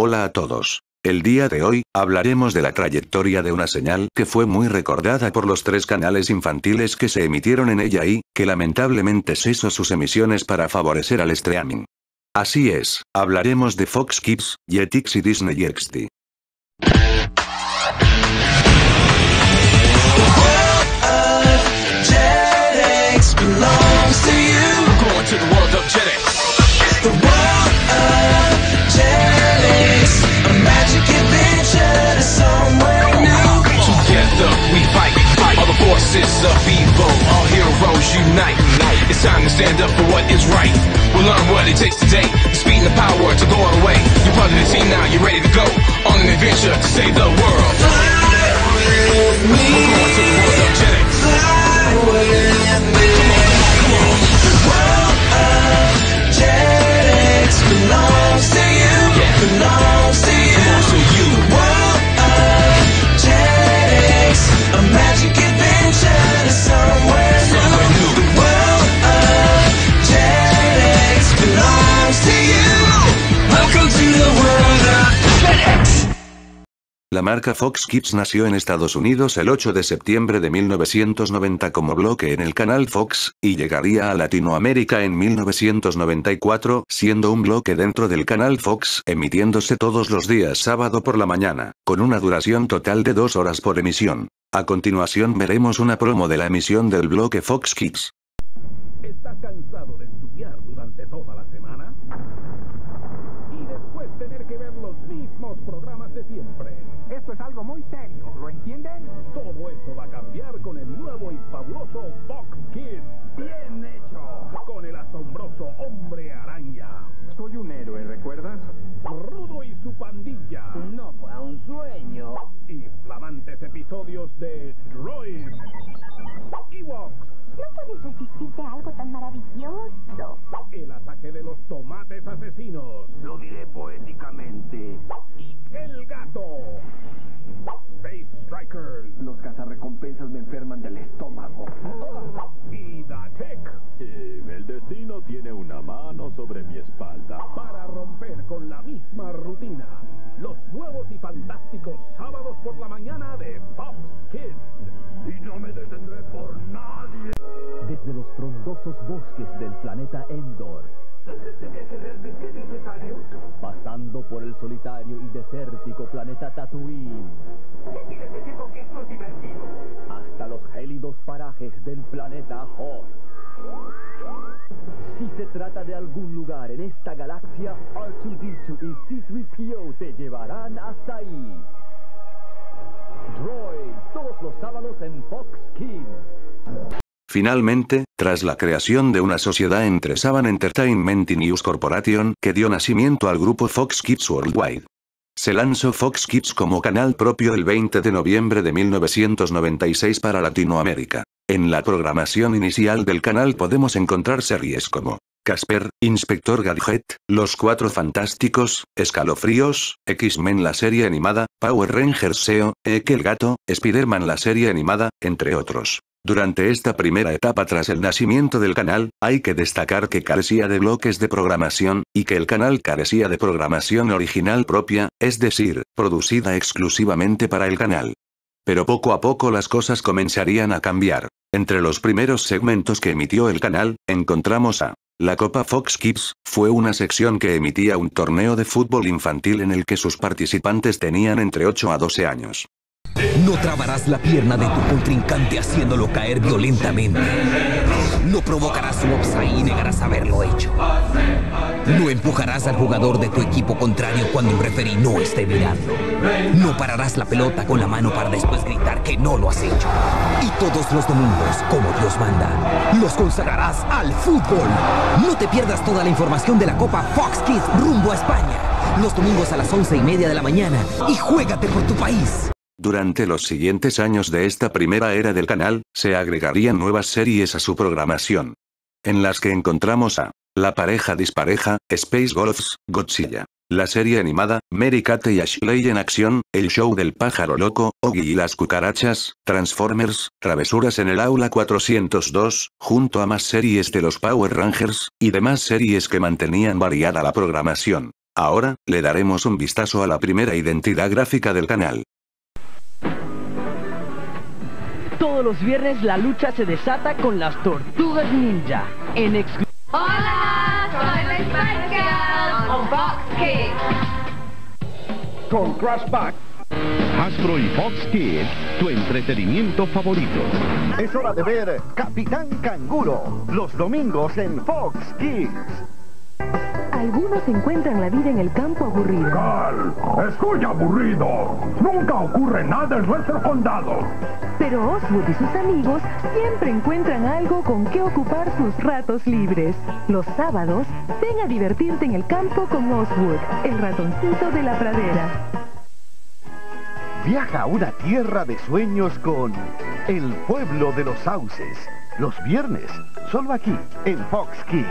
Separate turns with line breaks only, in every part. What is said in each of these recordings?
Hola a todos. El día de hoy, hablaremos de la trayectoria de una señal que fue muy recordada por los 3 canales infantiles que se emitieron en ella y, que lamentablemente cesó sus emisiones para favorecer al streaming. Así es, hablaremos de Fox Kids, Jetix y Disney XD.
Of evil, all heroes unite. It's time to stand up for what is right. We'll learn what it takes today. The speed and the power to go all the way. You're part of the team now, you're ready to go on an adventure to save the world. Fly with me. We're going to the world of Jetix. Fly with me. Come on. The world of Jetix belongs to you. Yeah. Belongs to you. Belongs to you. The world of Jetix, a magic adventure to somewhere new. The world of Jetix belongs to you. Welcome to the world of Jetix.
La marca Fox Kids nació en Estados Unidos el 8 de septiembre de 1990 como bloque en el canal Fox, y llegaría a Latinoamérica en 1994, siendo un bloque dentro del canal Fox, emitiéndose todos los días sábado por la mañana, con una duración total de 2 horas por emisión. A continuación veremos una promo de la emisión del bloque Fox Kids.
¿Estás cansado de estudiar durante toda la semana? Y después tener que ver los mismos programas de siempre.
Esto es algo muy serio, ¿lo entienden?
Todo eso va a cambiar con el nuevo y fabuloso Fox Kids.
¡Bien hecho!
Con el asombroso Hombre Araña.
Soy un héroe, ¿recuerdas?
Rudo y su pandilla.
No fue un sueño.
Y flamantes episodios de Droid. Ewoks.
No puedes resistirte a algo tan maravilloso.
El ataque de los tomates asesinos.
Lo diré poéticamente.
El gato. Space Strikers.
Los cazarrecompensas me enferman del estómago.
Y Datek.
Sí, el destino tiene una mano sobre mi espalda.
Para romper con la misma rutina. Los nuevos y fantásticos sábados por la mañana de Fox Kids.
Y no me detendré por nadie.
Desde los frondosos bosques del planeta Endor, pasando por el solitario y desértico planeta Tatooine, hasta los gélidos parajes del planeta Hoth. Si se trata de algún lugar en esta galaxia, R2-D2 y C-3PO te llevarán hasta ahí. Droid, todos los sábados en Fox Kids.
Finalmente, tras la creación de una sociedad entre Saban Entertainment y News Corporation, que dio nacimiento al grupo Fox Kids Worldwide, se lanzó Fox Kids como canal propio el 20 de noviembre de 1996 para Latinoamérica. En la programación inicial del canal podemos encontrar series como Casper, Inspector Gadget, Los Cuatro Fantásticos, Escalofríos, X-Men la serie animada, Power Rangers SEO, Eke el gato, Spider-Man la serie animada, entre otros. Durante esta primera etapa tras el nacimiento del canal, hay que destacar que carecía de bloques de programación, y que el canal carecía de programación original propia, es decir, producida exclusivamente para el canal. Pero poco a poco las cosas comenzarían a cambiar. Entre los primeros segmentos que emitió el canal, encontramos a la Copa Fox Kids. Fue una sección que emitía un torneo de fútbol infantil en el que sus participantes tenían entre 8 a 12 años.
No trabarás la pierna de tu contrincante haciéndolo caer violentamente. No provocarás un offside y negarás haberlo hecho. No empujarás al jugador de tu equipo contrario cuando un referee no esté mirando. No pararás la pelota con la mano para después gritar que no lo has hecho. Y todos los domingos, como Dios manda, los consagrarás al fútbol. No te pierdas toda la información de la Copa Fox Kids rumbo a España. Los domingos a las 11:30 de la mañana. Y juégate por tu país.
Durante los siguientes años de esta primera era del canal, se agregarían nuevas series a su programación, en las que encontramos a La Pareja Dispareja, Space Golfs, Godzilla, la serie animada, Mary Kate y Ashley en acción, El Show del Pájaro Loco, Oggy y las Cucarachas, Transformers, Travesuras en el Aula 402, junto a más series de los Power Rangers, y demás series que mantenían variada la programación. Ahora, le daremos un vistazo a la primera identidad gráfica del canal.
Todos los viernes la lucha se desata con las Tortugas Ninja.
¡Hola! ¡Soy la Spice Girl! ¡On Fox Kids!
Con Crash Back.
Hasbro y Fox Kids, tu entretenimiento favorito.
Es hora de ver Capitán Canguro, los domingos en Fox Kids.
Algunos encuentran la vida en el campo aburrida.
¡Cal! ¡Estoy aburrido! ¡Nunca ocurre nada en nuestro condado!
Pero Oswood y sus amigos siempre encuentran algo con que ocupar sus ratos libres. Los sábados, ven a divertirte en el campo con Oswood, el ratoncito de la pradera.
Viaja a una tierra de sueños con El Pueblo de los Sauces. Los viernes, solo aquí, en Fox Kids.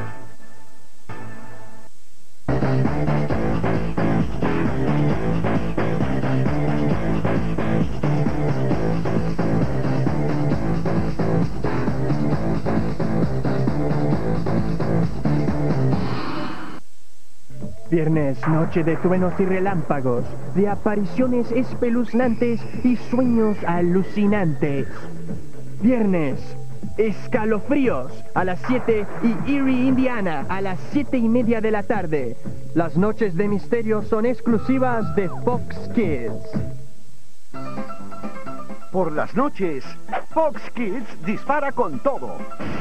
Viernes, noche de truenos y relámpagos, de apariciones espeluznantes y sueños alucinantes. Viernes, escalofríos a las 7 y Erie, Indiana, a las 7:30 de la tarde. Las noches de misterio son exclusivas de Fox Kids.
Por las noches, Fox Kids dispara con todo.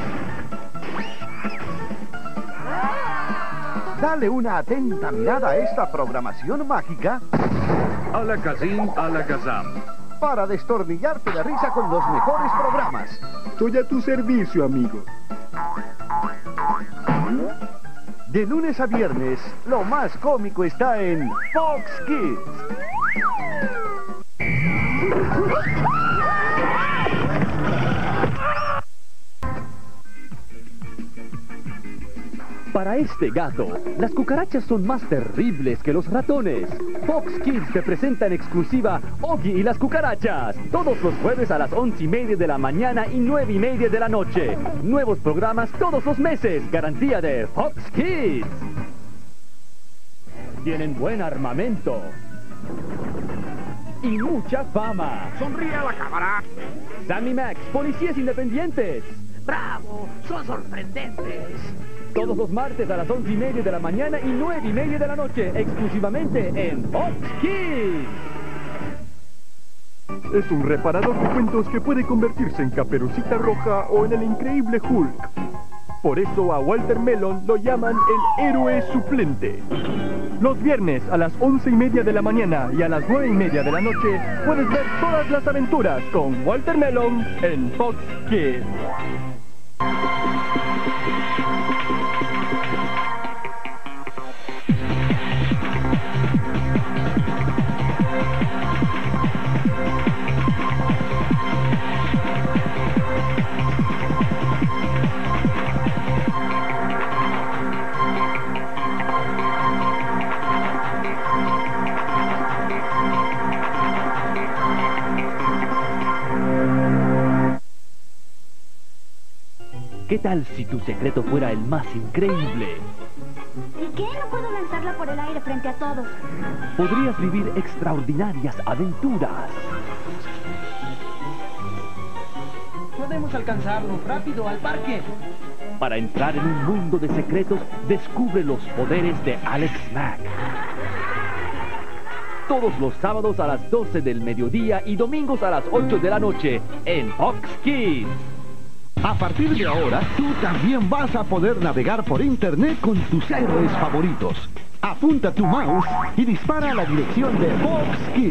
Dale una atenta mirada a esta programación mágica.
Alakazam, Alakazam.
Para destornillarte de risa con los mejores programas.
Estoy a tu servicio, amigo.
De lunes a viernes, lo más cómico está en Fox Kids.
Para este gato, las cucarachas son más terribles que los ratones. Fox Kids te presenta en exclusiva Oggy y las cucarachas. Todos los jueves a las 11:30 de la mañana y 9:30 de la noche. Nuevos programas todos los meses. Garantía de Fox Kids. Tienen buen armamento. Y mucha fama.
Sonríe a la cámara.
Sammy Max, policías independientes.
¡Bravo! ¡Son sorprendentes!
Todos los martes a las 11:30 de la mañana y 9:30 de la noche, exclusivamente en Fox Kids.
Es un reparador de cuentos que puede convertirse en Caperucita Roja o en el increíble Hulk. Por eso a Walter Melon lo llaman el héroe suplente. Los viernes a las 11:30 de la mañana y a las 9:30 de la noche puedes ver todas las aventuras con Walter Melon en Fox Kids.
¿Qué tal si tu secreto fuera el más increíble?
¿Y qué? No puedo lanzarla por el aire frente a todos.
Podrías vivir extraordinarias aventuras.
Podemos alcanzarlo rápido al parque.
Para entrar en un mundo de secretos, descubre los poderes de Alex Mack. Todos los sábados a las 12 del mediodía y domingos a las 8 de la noche en Fox Kids.
A partir de ahora, tú también vas a poder navegar por internet con tus héroes favoritos. Apunta tu mouse y dispara a la dirección de Fox Kids.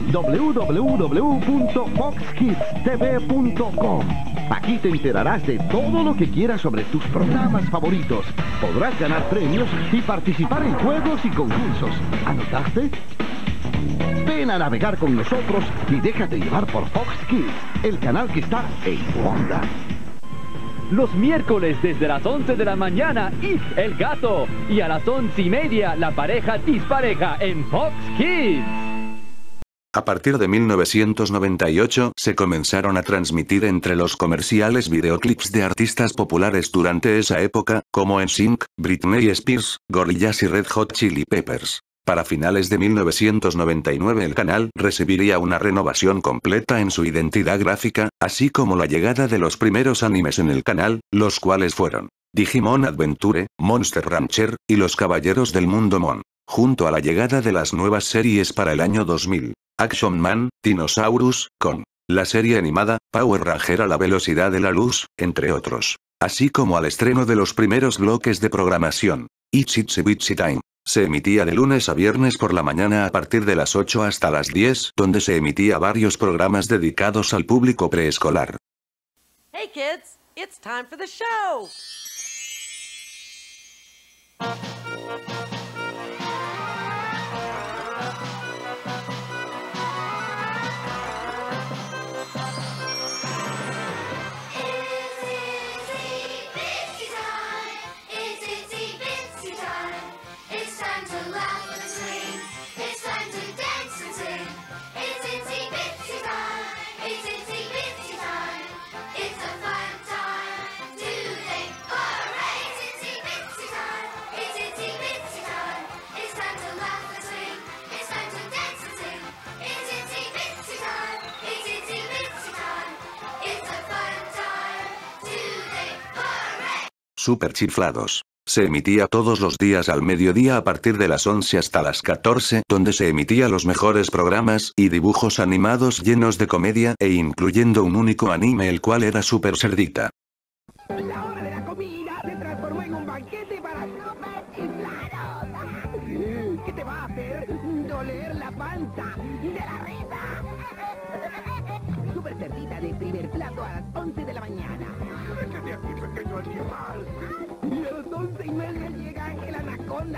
www.foxkidstv.com. Aquí te enterarás de todo lo que quieras sobre tus programas favoritos. Podrás ganar premios y participar en juegos y concursos. ¿Anotaste? Ven a navegar con nosotros y déjate llevar por Fox Kids, el canal que está en tu onda.
Los miércoles desde las 11 de la mañana, If el gato. Y a las 11:30, la pareja dispareja en Fox Kids.
A partir de 1998 se comenzaron a transmitir entre los comerciales videoclips de artistas populares durante esa época, como NSYNC, Britney Spears, Gorillaz y Red Hot Chili Peppers. Para finales de 1999 el canal recibiría una renovación completa en su identidad gráfica, así como la llegada de los primeros animes en el canal, los cuales fueron Digimon Adventure, Monster Rancher, y Los Caballeros del Mundo Mon. Junto a la llegada de las nuevas series para el año 2000. Action Man, Dinosaurus, con la serie animada, Power Ranger a la velocidad de la luz, entre otros. Así como al estreno de los primeros bloques de programación. Itsy Bitsy Time. Se emitía de lunes a viernes por la mañana a partir de las 8 hasta las 10, donde se emitía varios programas dedicados al público preescolar.
Hey kids, it's time for the show!
Super Chiflados. Se emitía todos los días al mediodía a partir de las 11 hasta las 14, donde se emitía los mejores programas y dibujos animados llenos de comedia e incluyendo un único anime el cual era Super Cerdita.
La hora de la comida se transformó en un banquete para Super Chiflados. ¿Qué te va a hacer doler la panza de la risa? Super Cerdita de primer plato a las 11 de la mañana. ¡Vete de aquí, pequeño animal! Y a las 11:30 llega el anaconda.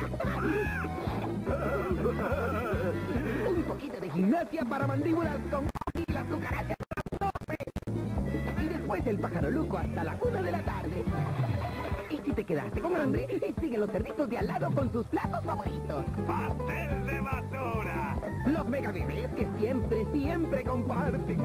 Un poquito de gimnasia para mandíbulas con y las cucarachas a las 12. Y después el pájaro loco hasta la 1 de la tarde. Y si te quedaste con hambre, siguen los cerditos de al lado con sus platos favoritos. ¡Pastel de basura! Los mega bebés que siempre comparten.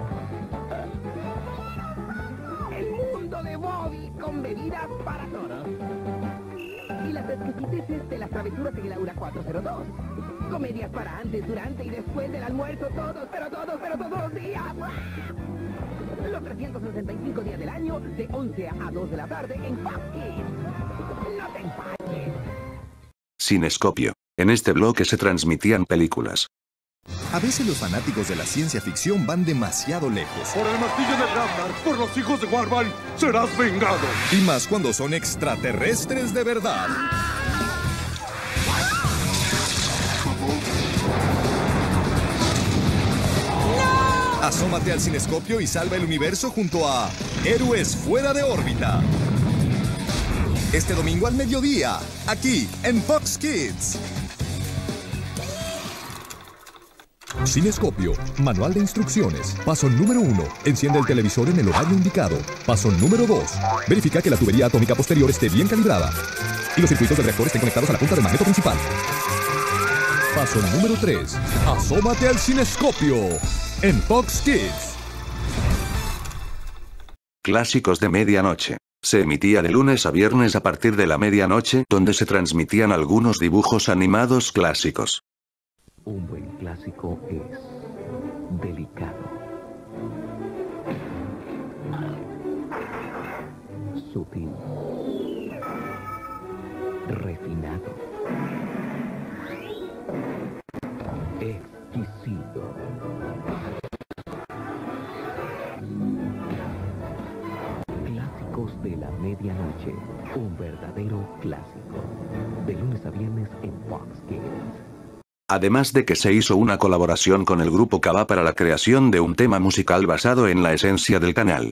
El mundo de Bobby con bebidas para todos. Y las exquisiteces de las travesuras en el Aura 402. Comedias para antes, durante y después del almuerzo, todos los días. Los 365 días del año, de 11 a 2 de la tarde en Fox Kids. No te empaches.
Cinescopio. En este bloque se transmitían películas.
A veces los fanáticos de la ciencia ficción van demasiado lejos.
Por el martillo de Grabnar, por los hijos de Warban, serás vengado.
Y más cuando son extraterrestres de verdad. ¡No! Asómate al cinescopio y salva el universo junto a Héroes Fuera de Órbita. Este domingo al mediodía, aquí en Fox Kids. Cinescopio, manual de instrucciones. Paso número 1, enciende el televisor en el horario indicado. Paso número 2, verifica que la tubería atómica posterior esté bien calibrada y los circuitos del reactor estén conectados a la punta del magneto principal. Paso número 3, asómate al cinescopio en Fox Kids.
Clásicos de medianoche. Se emitía de lunes a viernes a partir de la medianoche, donde se transmitían algunos dibujos animados clásicos.
Un buen clásico es delicado, sutil, refinado, exquisito. Clásicos de la medianoche, un verdadero clásico. De lunes a viernes en Fox Kids.
Además de que se hizo una colaboración con el grupo Kaba para la creación de un tema musical basado en la esencia del canal.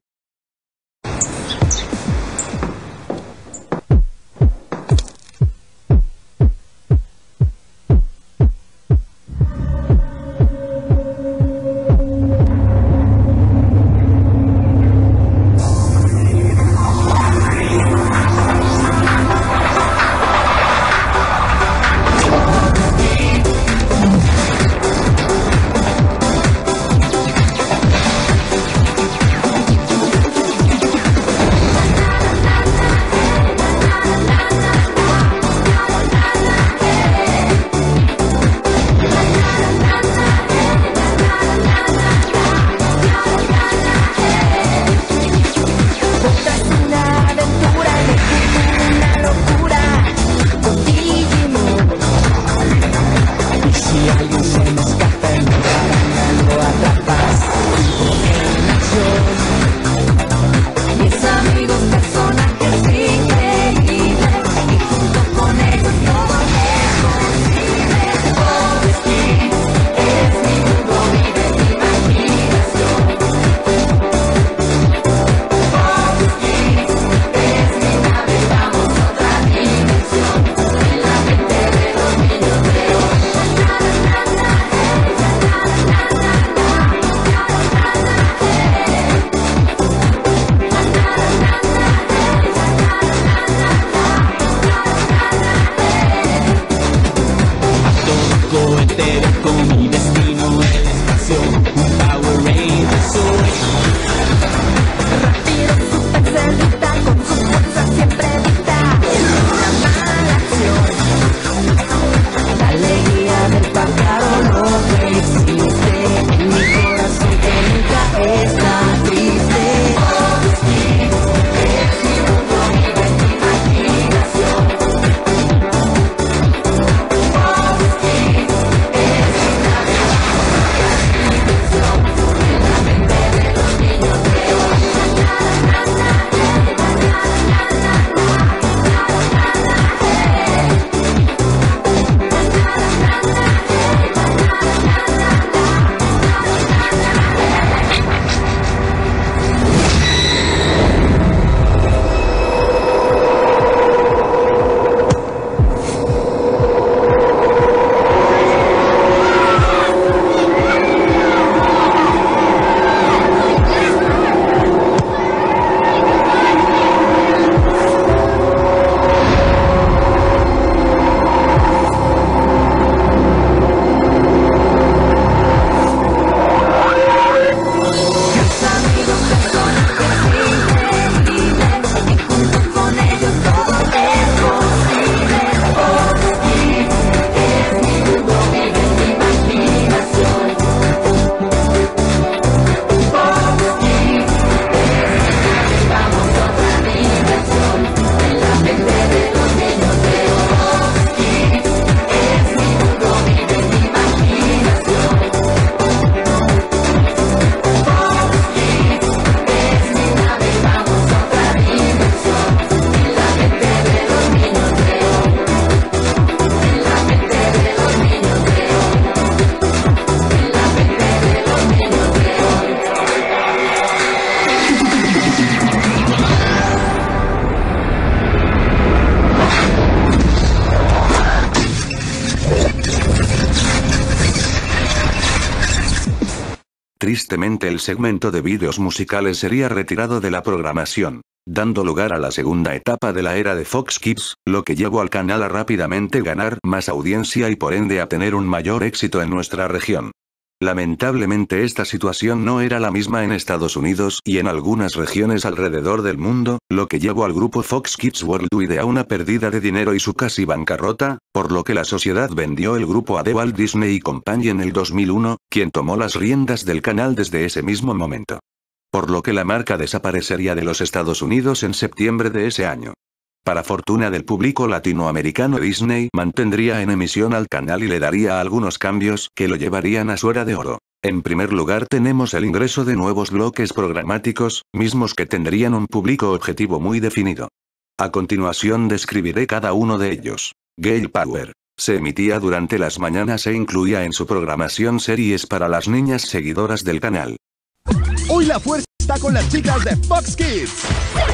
Tristemente el segmento de vídeos musicales sería retirado de la programación, dando lugar a la segunda etapa de la era de Fox Kids, lo que llevó al canal a rápidamente ganar más audiencia y por ende a tener un mayor éxito en nuestra región. Lamentablemente esta situación no era la misma en Estados Unidos y en algunas regiones alrededor del mundo, lo que llevó al grupo Fox Kids Worldwide a una pérdida de dinero y su casi bancarrota, por lo que la sociedad vendió el grupo a The Walt Disney Company en el 2001, quien tomó las riendas del canal desde ese mismo momento. Por lo que la marca desaparecería de los Estados Unidos en septiembre de ese año. Para fortuna del público latinoamericano, Disney mantendría en emisión al canal y le daría algunos cambios que lo llevarían a su era de oro. En primer lugar tenemos el ingreso de nuevos bloques programáticos, mismos que tendrían un público objetivo muy definido. A continuación describiré cada uno de ellos. Girl Power. Se emitía durante las mañanas e incluía en su programación series para las niñas seguidoras del canal.
Hoy la fuerza está con las chicas de Fox Kids.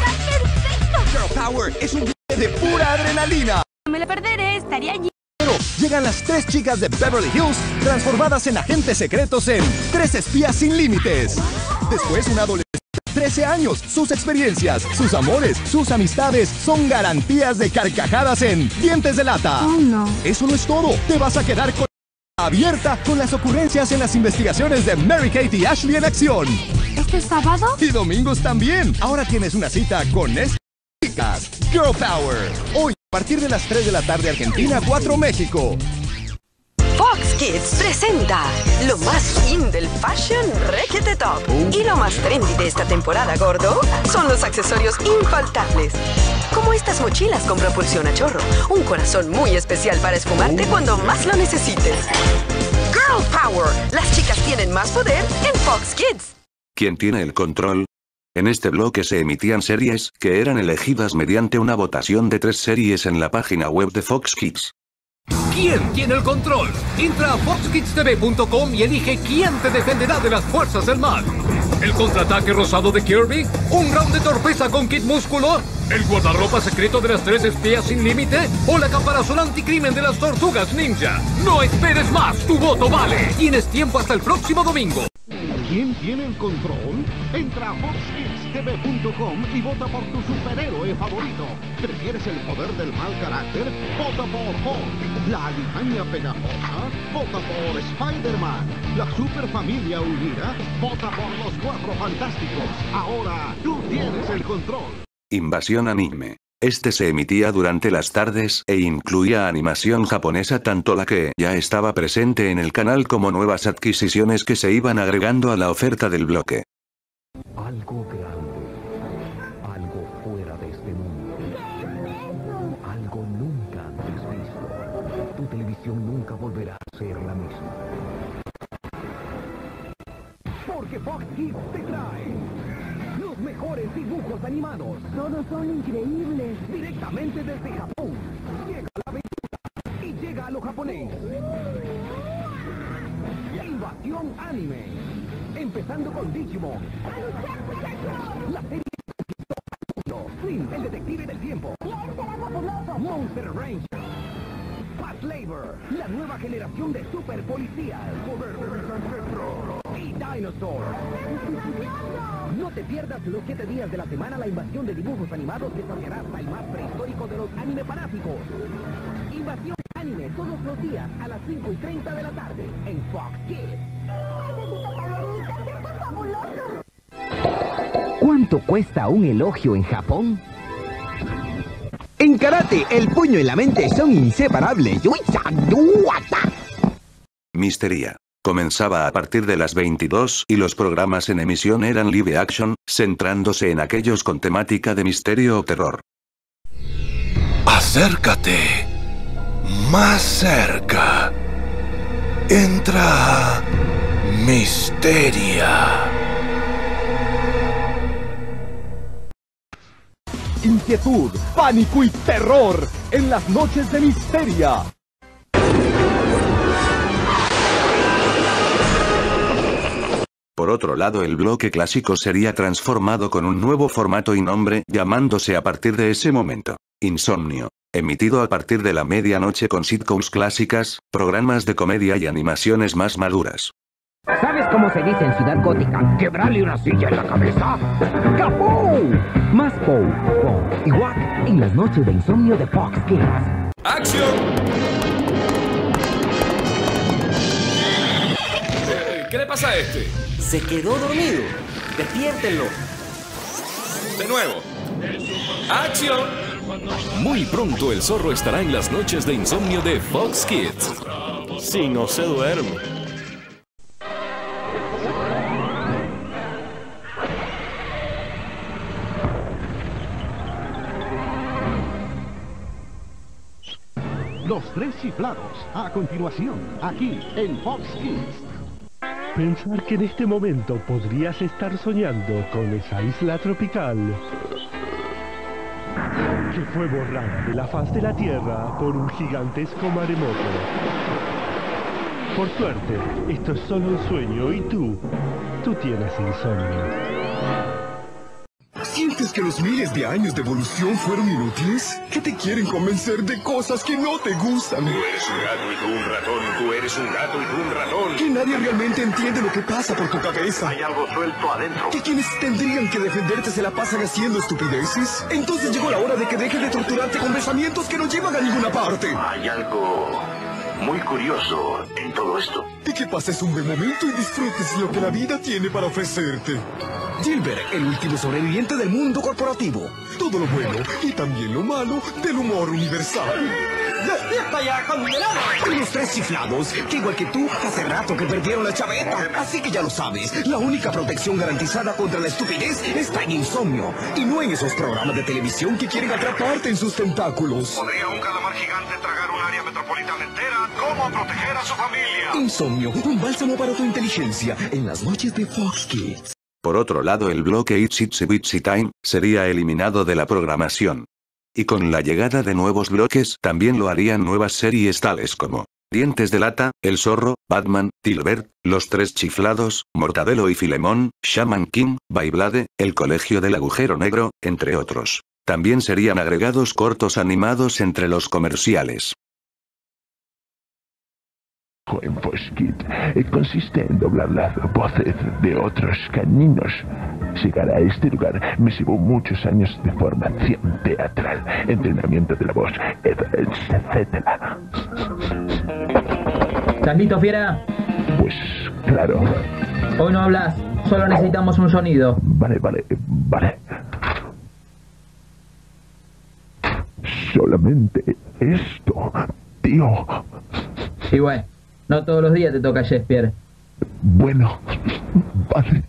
Girl Power es un viaje de pura adrenalina.
No me lo perderé, estaría allí.
Pero llegan las 3 chicas de Beverly Hills, transformadas en agentes secretos en 3 espías sin límites. Después una adolescente de 13 años, sus experiencias, sus amores, sus amistades son garantías de carcajadas en Dientes de Lata.
Oh, no.
Eso no es todo, te vas a quedar con abierta con las ocurrencias en las investigaciones de Mary-Kate y Ashley en acción.
¿Este sábado?
Y domingos también. Ahora tienes una cita con chicas. Girl Power. Hoy, a partir de las 3 de la tarde Argentina, 4 México.
Fox Kids presenta lo más in del fashion requete top. Y lo más trendy de esta temporada, gordo, son los accesorios infaltables. Como estas mochilas con propulsión a chorro, un corazón muy especial para esfumarte cuando más lo necesites. Girl Power. Las chicas tienen más poder en Fox Kids.
¿Quién tiene el control? En este bloque se emitían series, que eran elegidas mediante una votación de 3 series en la página web de Fox Kids.
¿Quién tiene el control? Entra a foxkidstv.com y elige quién te defenderá de las fuerzas del mal. ¿El contraataque rosado de Kirby? ¿Un round de torpeza con Kid Músculo? ¿El guardarropa secreto de las 3 espías sin límite? ¿O la caparazón anticrimen de las tortugas ninja? No esperes más, tu voto vale. Tienes tiempo hasta el próximo domingo.
¿Quién tiene el control? Entra a foxkidstv.com y vota por tu superhéroe favorito. ¿Prefieres el poder del mal carácter? Vota por Hulk. ¿La alimaña pegajosa? Vota por Spider-Man. ¿La superfamilia unida? Vota por los 4 fantásticos. Ahora tú tienes el control.
Invasión Anime. Este se emitía durante las tardes e incluía animación japonesa, tanto la que ya estaba presente en el canal como nuevas adquisiciones que se iban agregando a la oferta del bloque.
Algo grande, algo fuera de este mundo, algo nunca antes visto. Tu televisión nunca volverá a ser la misma.
Porque Fox Kids te trae los mejores dibujos animados. Todos son increíbles. Directamente desde Japón. Llega la aventura y llega a lo japonés. Invasión Anime. Empezando con Digimon. La serie que conquistó al mundo. Flynn, el detective del tiempo. Monster Ranger. Fast Labor, la nueva generación de super policías. Poder de mis ancestros. Y Dinosaur. No te pierdas los 7 días de la semana la invasión de dibujos animados que saciará hasta el más prehistórico de los anime fanáticos. Invasión Anime todos los días a las 5:30 de la tarde en Fox Kids.
¿Cuánto cuesta un elogio en Japón?
En karate, el puño y la mente son inseparables.
Misteria. Comenzaba a partir de las 22 y los programas en emisión eran live action, centrándose en aquellos con temática de misterio o terror.
Acércate. Más cerca. Entra a Misteria.
Inquietud, pánico y terror en las noches de Misteria.
Por otro lado, el bloque clásico sería transformado con un nuevo formato y nombre, llamándose a partir de ese momento Insomnio, emitido a partir de la medianoche con sitcoms clásicas, programas de comedia y animaciones más maduras.
¿Sabes cómo se dice en Ciudad Gótica? ¿Quebrarle una silla en la cabeza? ¡Capó! Más Poe, Bo y Wack en las noches de insomnio de Fox Kids.
¡Acción! ¿Qué le pasa a este?
Se quedó dormido. Despiértenlo.
De nuevo. ¡Acción!
Muy pronto el zorro estará en las noches de insomnio de Fox Kids.
Sí, no se duerme.
Los tres chiflados, a continuación, aquí en Fox Kids.
Pensar que en este momento podrías estar soñando con esa isla tropical que fue borrada de la faz de la Tierra por un gigantesco maremoto. Por suerte, esto es solo un sueño y tú tienes insomnio.
¿Sientes que los miles de años de evolución fueron inútiles? ¿Que te quieren convencer de cosas que no te gustan?
Tú eres un gato y tú un ratón, tú eres un gato y tú un ratón.
Que nadie realmente entiende lo que pasa por tu cabeza.
Hay algo suelto adentro.
Que quienes tendrían que defenderte se la pasan haciendo estupideces. Entonces llegó la hora de que dejes de torturarte con pensamientos que no llevan a ninguna parte.
Hay algo muy curioso en todo esto.
Y que pases un buen momento y disfrutes lo que la vida tiene para ofrecerte. Gilbert, el último sobreviviente del mundo corporativo. Todo lo bueno y también lo malo del humor universal.
¡Despierta ya, condenado!
Y los tres chiflados, que igual que tú, hace rato que perdieron la chaveta. Así que ya lo sabes, la única protección garantizada contra la estupidez está en insomnio. Y no en esos programas de televisión que quieren atraparte en sus tentáculos.
¿Podría un calamar gigante tragar un área metropolitana entera? ¿Cómo proteger a su familia?
Insomnio, un bálsamo para tu inteligencia, en las noches de Fox Kids.
Por otro lado, el bloque It's Itsy Bitsy Time sería eliminado de la programación. Y con la llegada de nuevos bloques también lo harían nuevas series tales como Dientes de Lata, El Zorro, Batman, Tilbert, Los Tres Chiflados, Mortadelo y Filemón, Shaman King, Beyblade, El Colegio del Agujero Negro, entre otros. También serían agregados cortos animados entre los comerciales.
En Fox Kids consiste en doblar las voces de otros caninos. Llegar a este lugar me llevó muchos años de formación teatral, entrenamiento de la voz, etc.
¿Estás listo, fiera?
Pues claro.
Hoy no hablas, solo necesitamos un sonido.
Vale. Solamente esto, tío.
Y bueno, no todos los días te toca Shakespeare.
Bueno, vale.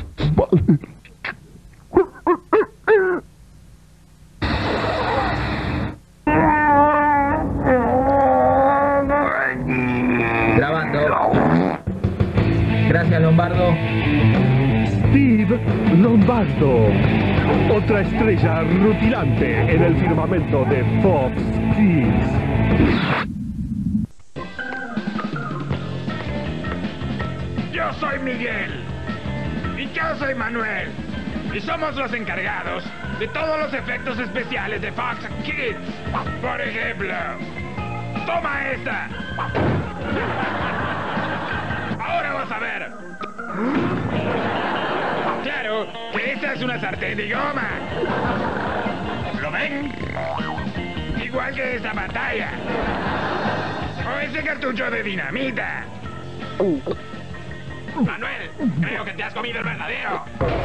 Grabando. Gracias, Lombardo.
Steve Lombardo. Otra estrella rutilante en el firmamento de Fox Kids.
Yo soy Miguel. Y yo soy Manuel. Y somos los encargados de todos los efectos especiales de Fox Kids. Por ejemplo, toma esta. Ahora vas a ver. Claro, que esta es una sartén de goma. ¿Lo ven? Igual que esta pantalla. O ese cartucho de dinamita. Manuel, creo que te has comido el verdadero.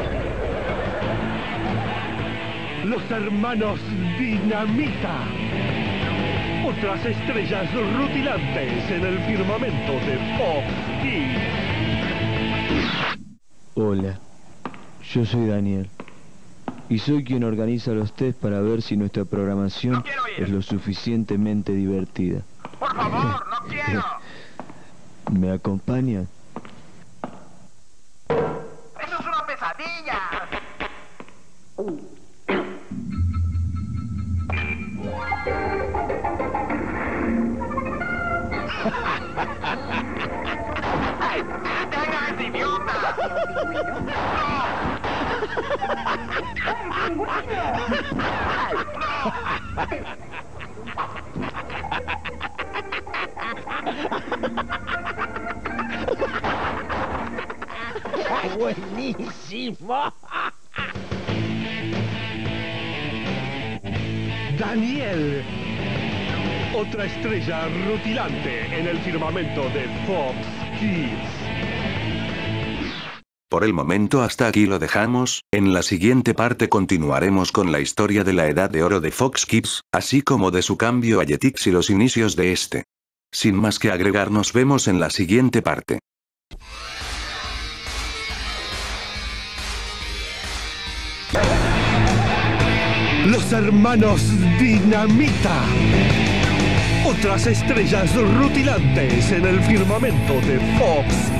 Los hermanos Dinamita. Otras estrellas rutilantes en el firmamento de Fox Kids.
Hola, yo soy Daniel. Y soy quien organiza los test para ver si nuestra programación es lo suficientemente divertida.
Por favor, no quiero.
¿Me acompañan?
¡Eso es una pesadilla! ¡Detenga a ese idiota!
mismo.
Daniel. Otra estrella rutilante en el firmamento de Fox Kids.
Por el momento hasta aquí lo dejamos, en la siguiente parte continuaremos con la historia de la edad de oro de Fox Kids, así como de su cambio a Jetix y los inicios de este. Sin más que agregar, nos vemos en la siguiente parte.
Los hermanos Dinamita. Otras estrellas rutilantes en el firmamento de Fox